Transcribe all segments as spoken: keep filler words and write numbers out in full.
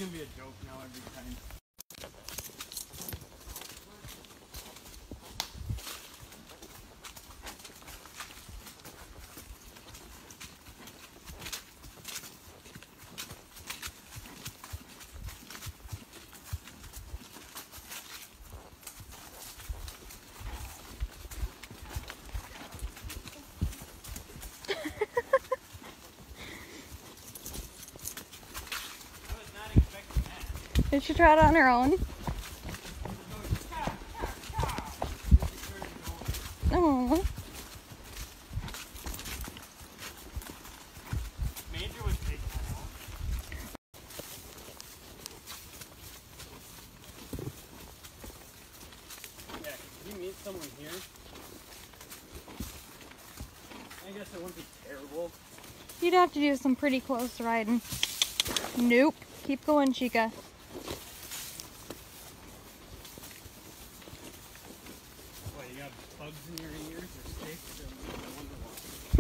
gonna be a joke now every time. Did she try it on her own? Oh. Major was taking that out. Yeah, can you meet someone here? I guess it wouldn't be terrible. You'd have to do some pretty close riding. Nope. Keep going, Chica. What, you got bugs in your ears or sticks? Or I wonder why.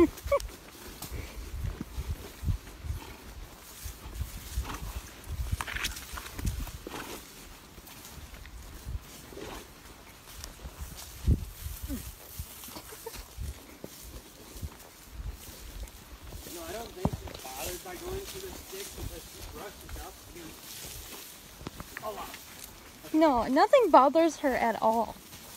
No, I don't think she's bothered by going through the sticks because she brushes up against a lot. No, nothing bothers her at all.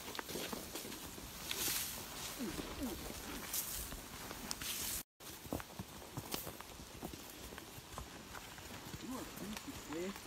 You are pretty squishy.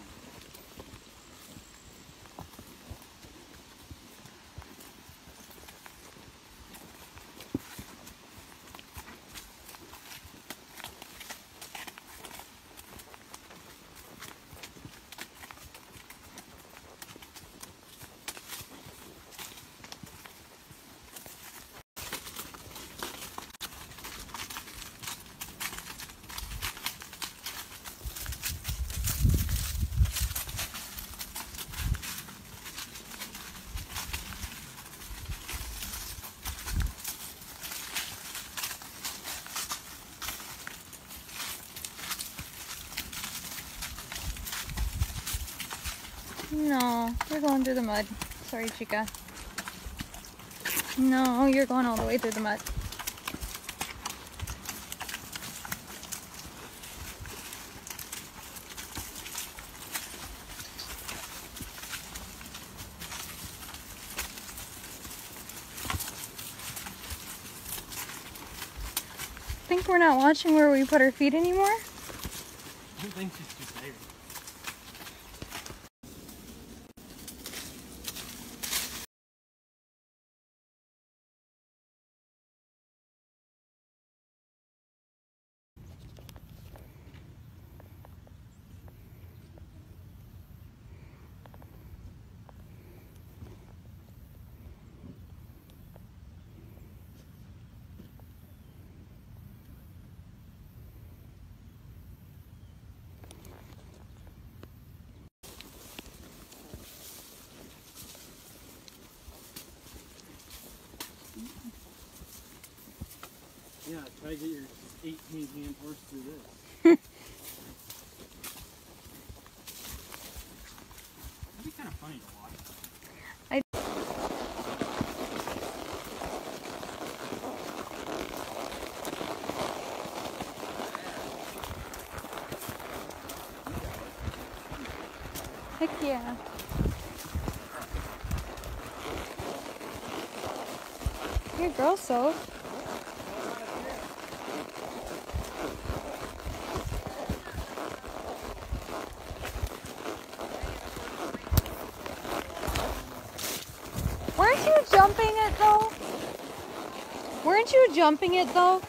No, you're going through the mud. Sorry, Chica. No, you're going all the way through the mud. Think we're not watching where we put our feet anymore? I don't think she's too tired. Yeah, try to get your eighteen hand horse through this. It'd be kind of funny to watch. I Heck yeah. Your girl's so. Weren't you jumping it though? Weren't you jumping it though?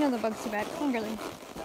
know the bugs are bad. Come on, girly.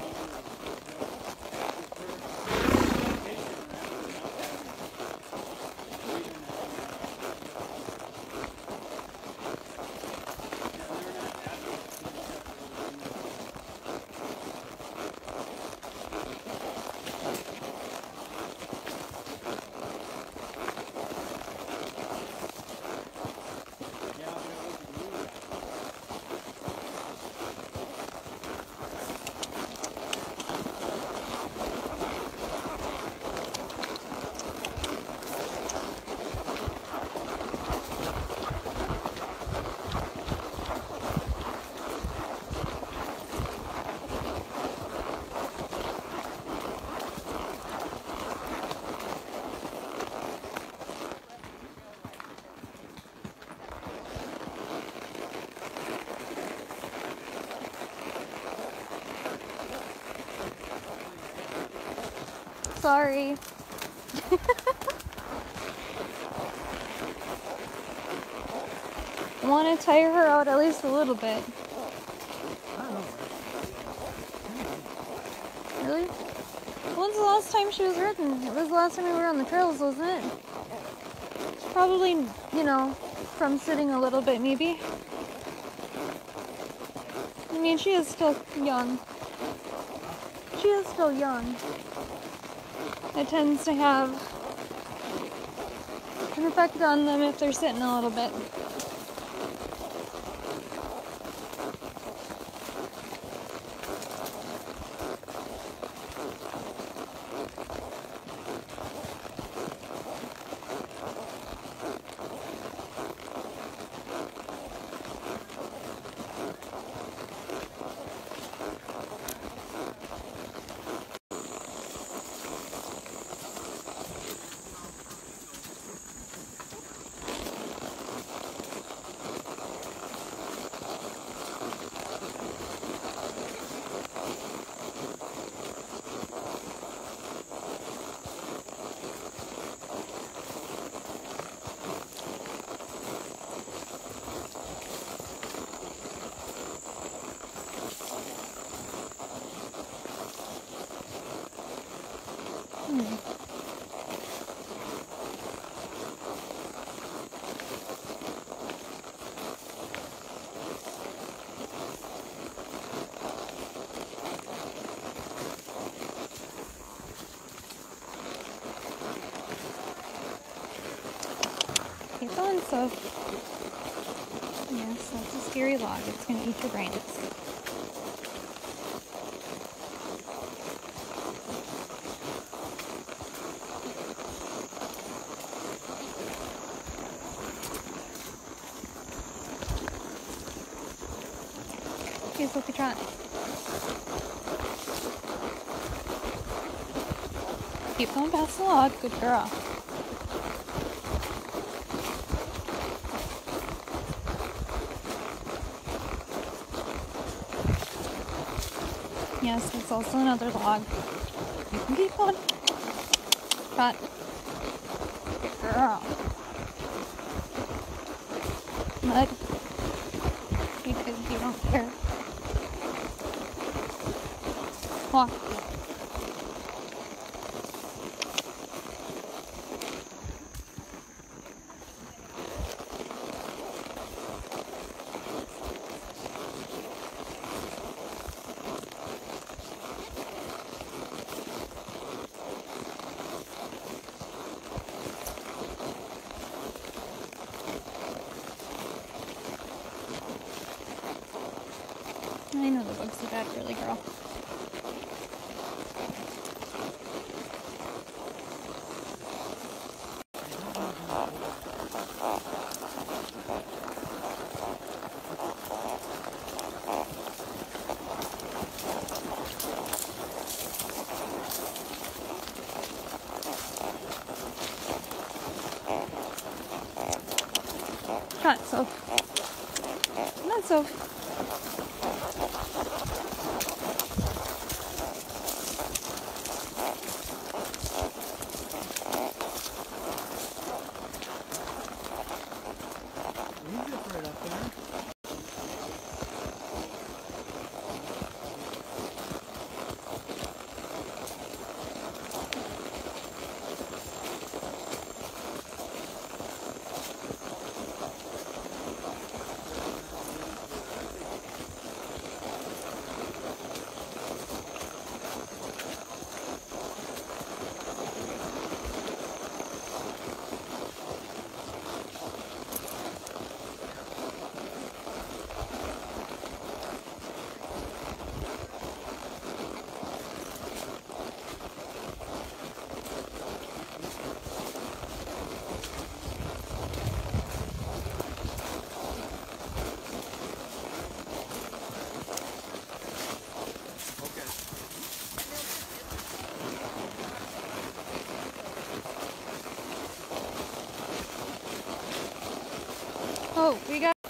Sorry. I want to tire her out at least a little bit. Really? When's the last time she was ridden? It was the last time we were on the trails, wasn't it? Probably, you know, from sitting a little bit, maybe. I mean, she is still young. She is still young. It tends to have an effect on them if they're sitting a little bit. Keep going, so. Yes, that's a scary log. It's going to eat your brains. Okay, Sophie, trot. Keep going past the log. Good girl. Yes, there's also another log. You can keep going. Trot. Good girl. Mud. Because you don't care. Walk. I know the bugs are bad, really, girl. Not so. Not so. Oh, we got.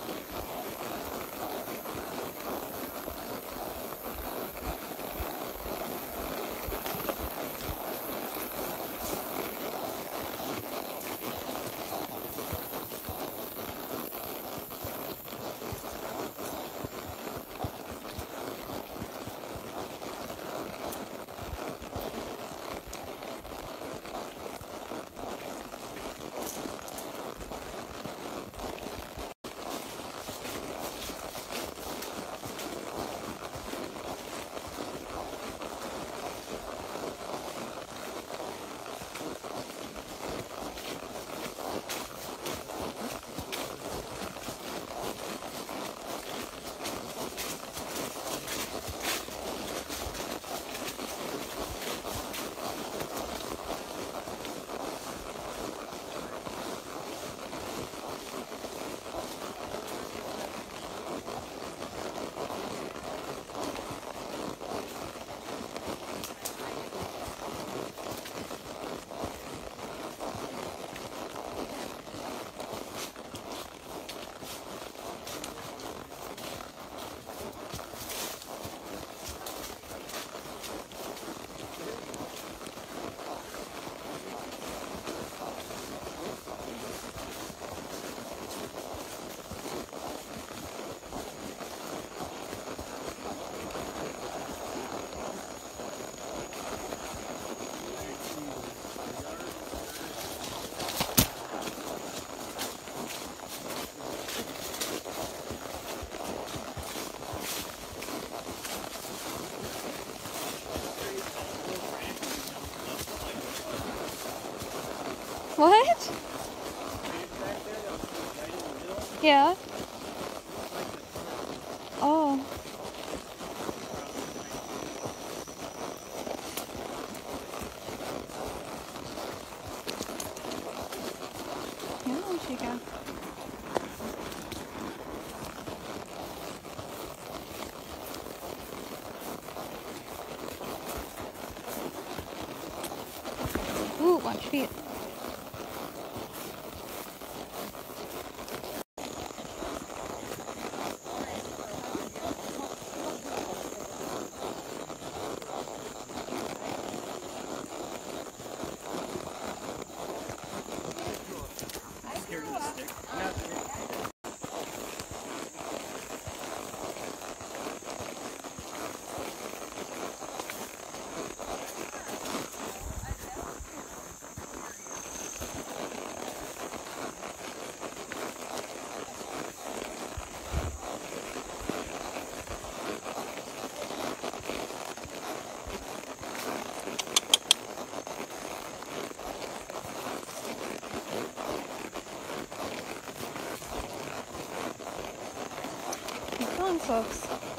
What? Yeah. Oh. Yeah, chica. Ooh, watch your feet. Keep going, folks.